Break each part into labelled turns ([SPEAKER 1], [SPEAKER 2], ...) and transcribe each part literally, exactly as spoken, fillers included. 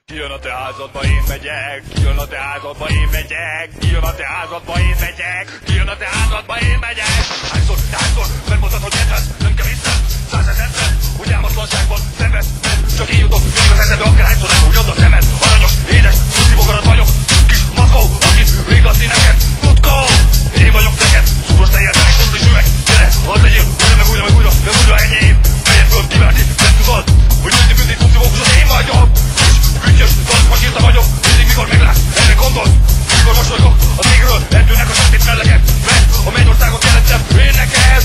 [SPEAKER 1] Kijön a te házadba, én megyek, kijön a te házadba, én megyek, kijön a te házadba, én megyek, kijön a te házadba, én megyek. Hányszor, hányszor, megmondtad, hogy kedves, nem kell vissza, százezerszer, hogy álmatlanságban szenved, mert csak én jutok, mindig az eszedbe, akárhányszor nem húgyod a szemed. Aranyos, édes, puszi bogarat vagyok, kis mackó, akit végatni neked, tutkó, én vagyok neked, szúros tejjel, teli, kuszlis üveg, gyere, hadd legyél, újra meg újra meg újra, meg újra enyém, feljed föl, kiválni, nem tudod, hogy mindig mindig puszi bókusos én vagyok. Ügyös, tanulmasírta vagyok, mindig mikor meglátsz, erre gondolsz. Mikor mosolygok az égről, erdőnek a sötét melleget, mert a mennyországot jelentem én neked.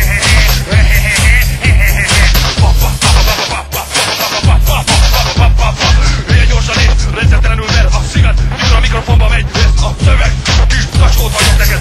[SPEAKER 1] Ilyen gyorsan és rendszertelenül, mert a szíved, mikor a mikrofonba megy, ez a szöveg, kis zacskót vagyok neked.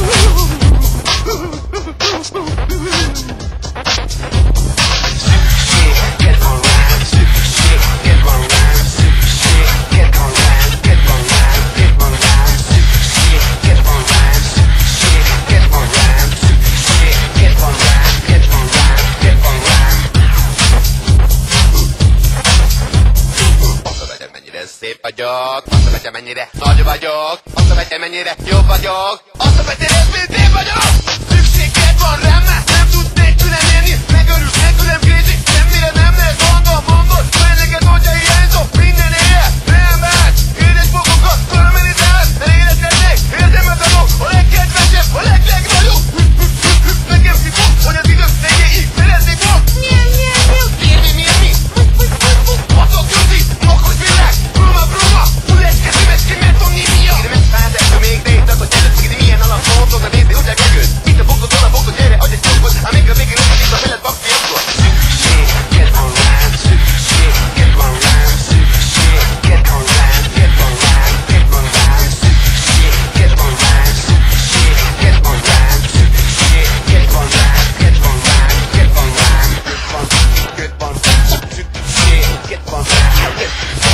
[SPEAKER 2] Szép vagyok, azt vettem mennyire nagy vagyok, azt vettem mennyire jó vagyok, azt vettem mint én vagyok. Szükséged van rám, már nem tudsz nélkülem élni, megörülsz nélkülem crazy, semmire nem lehet gondol, mondod, mert neked hogyha hiányzom, minden éjjel, nem válsz, édes fogokat, fölmenni rád, elérednek, érzem adok, a legkedvesebb, a leglegnagyobb. Nekem szívó, hogy az idők végéig szeretnék volt. Írni, írni, patok közi, makos világ. Bruma, bruma, ulecske, szívecske, mert onni miatt. Én nem fázett, még de itt adott előtt, hogy milyen alappontok, a nézni, hogy elkegőd. Itt a bonkot, hol a bonkot, gyere, adj egy csókot, ám még a végén nem itt a feled bakti akkor. Szükséged van rám, szükséged van rám, szükséged van rám, szükséged van rám, szükséged van rám, szükséged van rám, szükséged van rám, szükséged van rám, szükséged van rám, szükséged van rám, szükséged van rám, szükséged van rám.